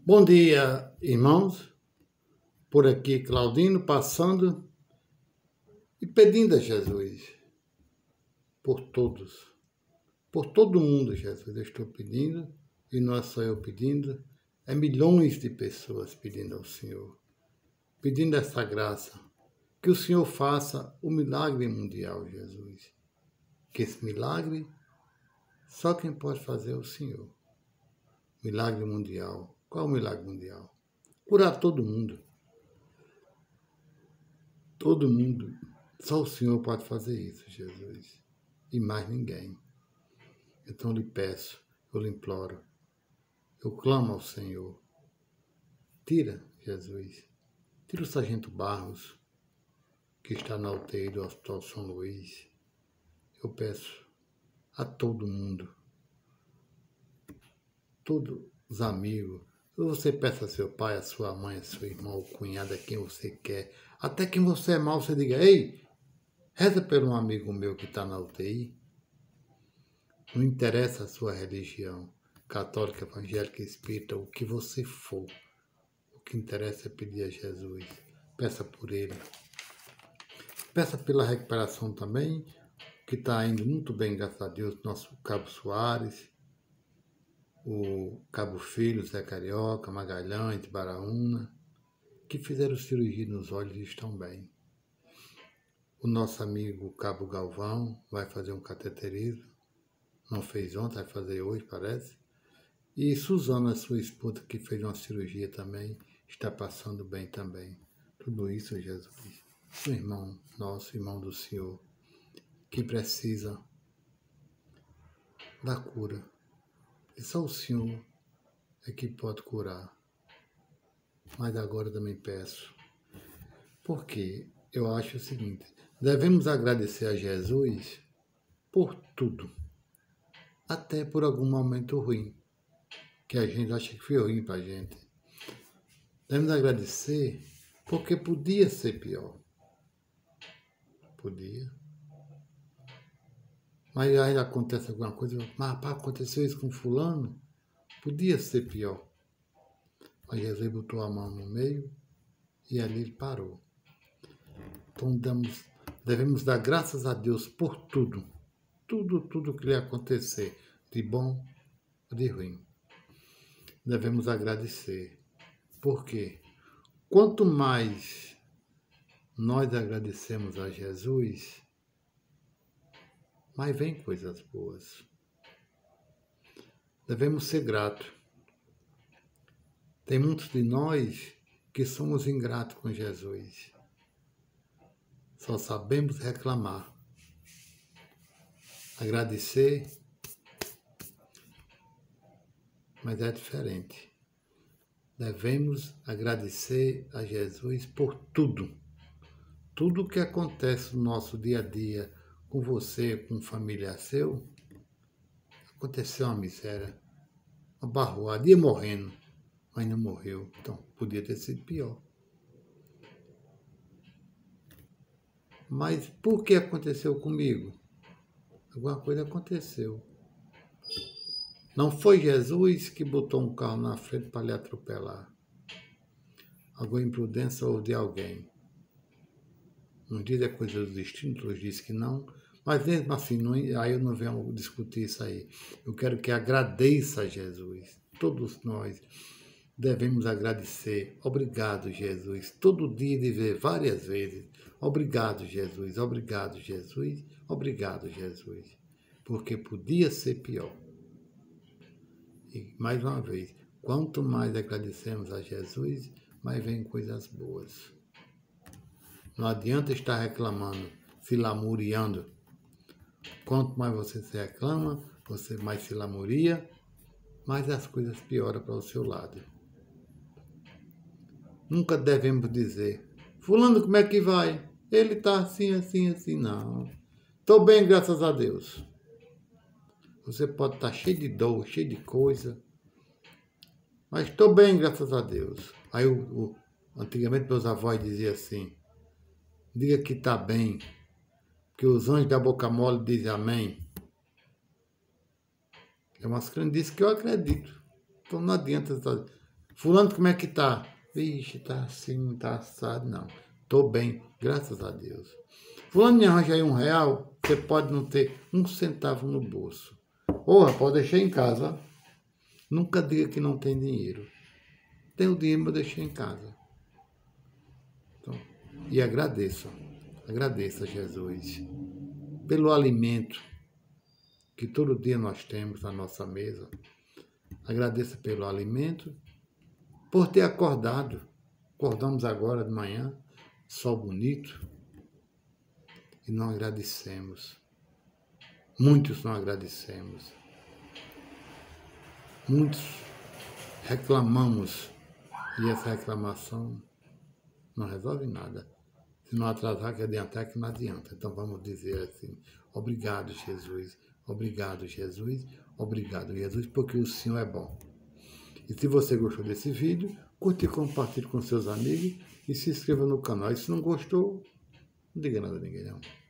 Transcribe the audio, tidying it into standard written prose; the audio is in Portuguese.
Bom dia, irmãos. Por aqui, Claudino, passando e pedindo a Jesus por todos, por todo mundo, Jesus. Eu estou pedindo, e não é só eu pedindo, é milhões de pessoas pedindo ao Senhor, pedindo essa graça, que o Senhor faça o milagre mundial, Jesus. Que esse milagre, só quem pode fazer é o Senhor. Milagre mundial. Qual é o milagre mundial? Curar todo mundo. Todo mundo. Só o Senhor pode fazer isso, Jesus. E mais ninguém. Então eu lhe peço, eu lhe imploro, eu clamo ao Senhor. Tira, Jesus. Tira o Sargento Barros, que está na UTI do Hospital São Luís. Eu peço a todo mundo, todos os amigos. Você peça a seu pai, a sua mãe, a seu irmão, o cunhado, a quem você quer. Até quem você é mal, você diga, ei, reza por um amigo meu que está na UTI. Não interessa a sua religião, católica, evangélica, espírita, o que você for. O que interessa é pedir a Jesus. Peça por ele. Peça pela recuperação também, que está indo muito bem, graças a Deus, nosso Cabo Soares, o Cabo Filho, Zé Carioca, Magalhães, Baraúna, que fizeram cirurgia nos olhos e estão bem. O nosso amigo Cabo Galvão vai fazer um cateterismo. Não fez ontem, vai fazer hoje, parece. E Suzana, sua esposa, que fez uma cirurgia também, está passando bem também. Tudo isso, Jesus. O irmão nosso, irmão do Senhor, que precisa da cura. E só o Senhor é que pode curar. Mas agora também peço. Porque eu acho o seguinte, devemos agradecer a Jesus por tudo. Até por algum momento ruim, que a gente acha que foi ruim para a gente. Devemos agradecer porque podia ser pior. Podia. Mas aí acontece alguma coisa, mas rapaz, aconteceu isso com fulano? Podia ser pior. Mas Jesus botou a mão no meio e ali ele parou. Então devemos dar graças a Deus por tudo. Tudo que lhe acontecer, de bom ou de ruim. Devemos agradecer. Por quê? Quanto mais nós agradecemos a Jesus, mais vem coisas boas. Devemos ser gratos. Tem muitos de nós que somos ingratos com Jesus. Só sabemos reclamar. Agradecer, mas é diferente. Devemos agradecer a Jesus por tudo. Tudo que acontece no nosso dia a dia, com você, com um familiar seu, aconteceu uma miséria, uma barroada, ia morrendo, mas não morreu. Então, podia ter sido pior. Mas por que aconteceu comigo? Alguma coisa aconteceu. Não foi Jesus que botou um carro na frente para lhe atropelar. Alguma imprudência houve de alguém. Uns dizem é coisa do destino, outros dizem que não. Mas mesmo assim, aí eu não venho discutir isso aí. Eu quero que agradeça a Jesus. Todos nós devemos agradecer. Obrigado, Jesus. Todo dia dizer várias vezes. Obrigado, Jesus. Obrigado, Jesus. Obrigado, Jesus. Porque podia ser pior. E, mais uma vez, quanto mais agradecemos a Jesus, mais vem coisas boas. Não adianta estar reclamando, se lamuriando. Quanto mais você se reclama, você mais se lamuria, mais as coisas pioram para o seu lado. Nunca devemos dizer, fulano, como é que vai? Ele está assim, assim, assim. Não. Estou bem, graças a Deus. Você pode estar cheio de dor, cheio de coisa, mas estou bem, graças a Deus. Aí, antigamente, meus avós diziam assim, diga que está bem, que os anjos da boca mole dizem amém. É umas crendices que eu acredito. Então não adianta Fulano, como é que tá? Vixe, tá assim, tá assado. Não, tô bem, graças a Deus. Fulano, me arranja aí R$1, você pode não ter um centavo no bolso. Porra, pode deixar em casa. Nunca diga que não tem dinheiro. Tenho dinheiro, mas deixei em casa. Então, e agradeça a Jesus pelo alimento que todo dia nós temos na nossa mesa. Agradeça pelo alimento, por ter acordado. Acordamos agora de manhã, sol bonito, e não agradecemos. Muitos não agradecemos. Muitos reclamamos, e essa reclamação não resolve nada. Se não atrasar, que adiantar, que não adianta. Então vamos dizer assim: obrigado, Jesus. Obrigado, Jesus. Obrigado, Jesus, porque o Senhor é bom. E se você gostou desse vídeo, curte e compartilhe com seus amigos e se inscreva no canal. E se não gostou, não diga nada a ninguém, não.